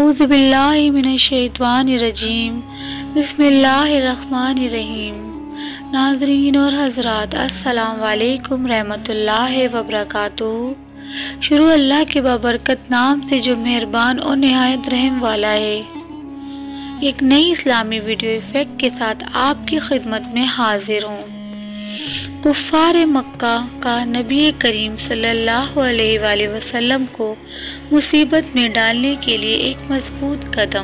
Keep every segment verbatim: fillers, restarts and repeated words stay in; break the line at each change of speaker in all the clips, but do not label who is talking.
अऊज़ु बिल्लाहि मिनश्शैतानिर्रजीम बिस्मिल्लाहिर्रहमानिर्रहीम। नाज़रीन और हज़रात, अस्सलाम वालेकुम रहमतुल्लाहि व बरकातुहू। शुरू अल्लाह के बाबरकत नाम से जो मेहरबान और निहायत रहम वाला है। एक नई इस्लामी वीडियो इफेक्ट के साथ आपकी खिदमत में हाजिर हूँ। कुफ़ार मक्का का नबी करीम सल्लल्लाहु अलैहि वसल्लम को मुसीबत में डालने के लिए एक मजबूत कदम।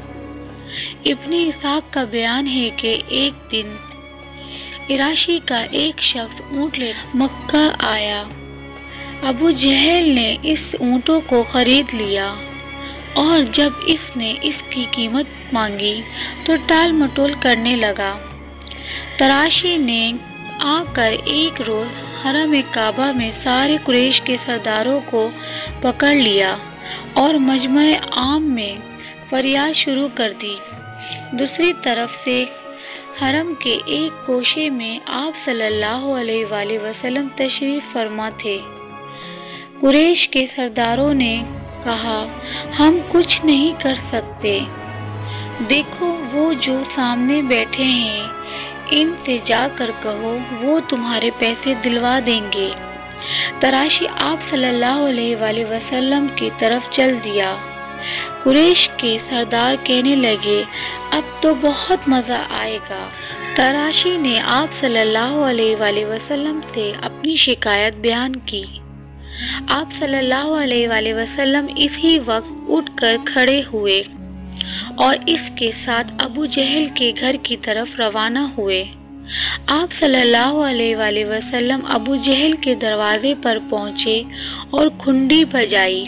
इब्न इसाक का बयान है कि एक दिन इराशी का एक शख्स ऊँट ले मक्का आया। अबू जहल ने इस ऊँटों को खरीद लिया और जब इसने इसकी कीमत मांगी तो टाल मटोल करने लगा। तराशी ने आकर एक रोज हरम काबा में सारे कुरैश के सरदारों को पकड़ लिया और मजमे आम में फरियाद शुरू कर दी। दूसरी तरफ से हरम के एक कोशे में आप सल्लल्लाहु अलैहि वसल्लम तशरीफ फरमा थे। कुरैश के सरदारों ने कहा, हम कुछ नहीं कर सकते, देखो वो जो सामने बैठे हैं, इनसे जाकर कहो वो तुम्हारे पैसे दिलवा देंगे। तराशी आप सल्लल्लाहु अलैहि वसल्लम की तरफ चल दिया। कुरैश के सरदार कहने लगे, अब तो बहुत मज़ा आएगा। तराशी ने आप सल्लल्लाहु अलैहि वसल्लम से अपनी शिकायत बयान की। आप सल्लल्लाहु अलैहि वसल्लम इसी वक्त उठकर खड़े हुए और इसके साथ अबू जहल के घर की तरफ रवाना हुए। आप सल्लल्लाहु अलैहि वसल्लम अबू जहल के दरवाजे पर पहुंचे और खुंडी बजाई।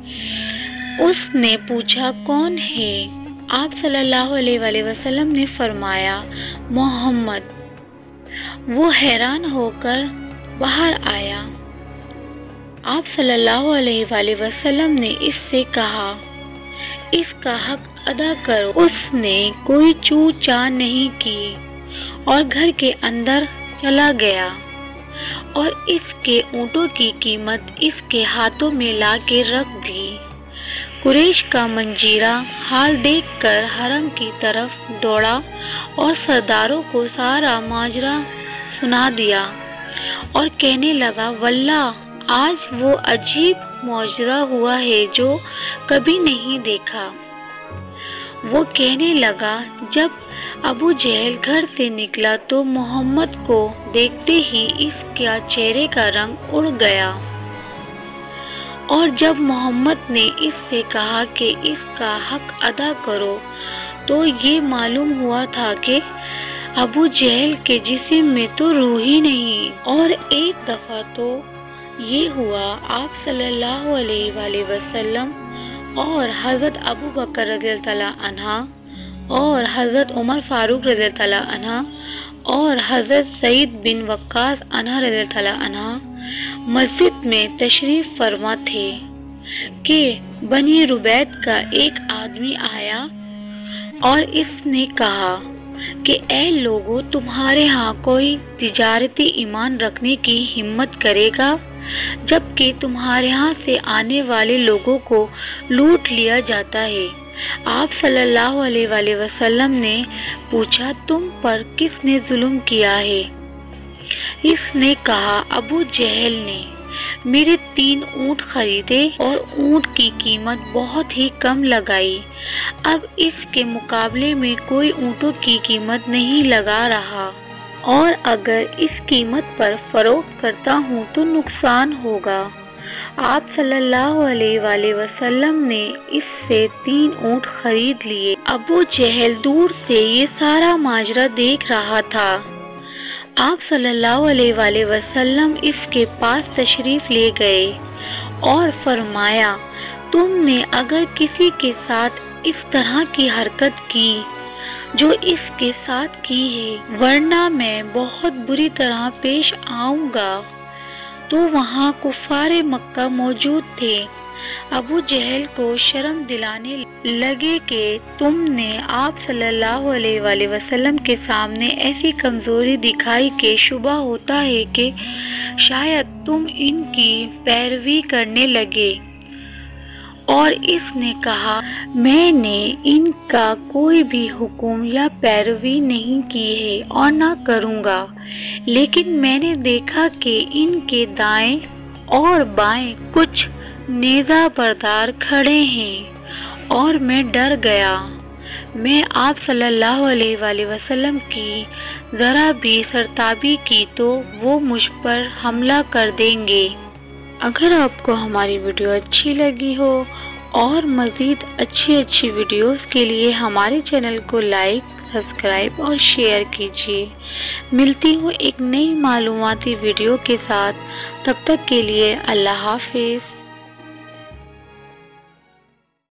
उसने पूछा, कौन है? आप सल्लल्लाहु अलैहि वसल्लम ने फरमाया, मोहम्मद। वो हैरान होकर बाहर आया। आप सल्लल्लाहु अलैहि वसल्लम ने इससे कहा, इसका हक अदा करो। उसने कोई चू चा नहीं की और घर के अंदर चला गया और इसके ऊँटों की कीमत इसके हाथों में ला के रख दी। कुरैश का मंजीरा हाल देखकर हरम की तरफ दौड़ा और सरदारों को सारा माजरा सुना दिया और कहने लगा, वल्लाह आज वो अजीब मौजरा हुआ है जो कभी नहीं देखा। वो कहने लगा, जब अबू जहल घर से निकला तो मोहम्मद को देखते ही इसका चेहरे का रंग उड़ गया और जब मोहम्मद ने इससे कहा कि इसका हक अदा करो तो ये मालूम हुआ था कि अबू जहल के जिस्म में तो रूह ही नहीं। और एक दफ़ा तो ये हुआ, आप सल्लल्लाहु अलैहि वसल्लम और हज़रत अबू बकर रज़ियल्लाहु अन्हा और हज़रत उमर फारूक रज़ियल्लाहु अन्हा और हज़रत सईद बिन वक्कास अन्हा रज़ियल्लाहु अन्हा मस्जिद में तशरीफ़ फरमा थे कि बनी रुबैत का एक आदमी आया और इसने कहा कि ऐ लोगों, तुम्हारे यहाँ कोई तिजारती ईमान रखने की हिम्मत करेगा जबकि तुम्हारे यहाँ से आने वाले लोगों को लूट लिया जाता है। आप सल्लल्लाहु अलैहि वसल्लम ने पूछा, तुम पर किसने जुल्म किया है? इसने कहा, अबू जहल ने। मेरे तीन ऊँट खरीदे और ऊँट की कीमत बहुत ही कम लगाई। अब इसके मुकाबले में कोई ऊँटों की कीमत नहीं लगा रहा और अगर इस कीमत पर फरोख्त करता हूँ तो नुकसान होगा। आप सल्लल्लाहु अलैहि वसल्लम ने इससे तीन ऊँट खरीद लिए। अबू जहल दूर से ये सारा माजरा देख रहा था। आप सल्लल्लाहु अलैहि वसल्लम इसके पास तशरीफ ले गए और फरमाया, तुमने अगर किसी के साथ इस तरह की हरकत की जो इसके साथ की है, वरना मैं बहुत बुरी तरह पेश आऊँगा। तो वहाँ कुफ़ार मक्का मौजूद थे। अबू जहल को शर्म दिलाने लगे कि तुमने आप सल्लल्लाहु अलैहि वसल्लम के सामने ऐसी कमज़ोरी दिखाई कि शुबा होता है कि शायद तुम इनकी पैरवी करने लगे اور اس نے کہا میں نے ان کا کوئی بھی حکم یا پیروی نہیں کی ہے اور نہ کروں گا، لیکن میں نے دیکھا کہ ان کے دائیں اور بائیں کچھ نیزہ بردار کھڑے ہیں اور میں ڈر گیا۔ میں آپ صلی اللہ علیہ وآلہ وسلم کی ذرا بھی سرتابی کی تو وہ مجھ پر حملہ کر دیں گے۔ اگر آپ کو ہماری ویڈیو اچھی لگی ہو اور مزید اچھی اچھی ویڈیوز کے لیے ہمارے چینل کو لائک، سبسکرائب اور شیئر کیجیے۔ ملتی ہوں ایک نئی معلوماتی ویڈیو کے ساتھ، تب تک کے لیے اللہ حافظ۔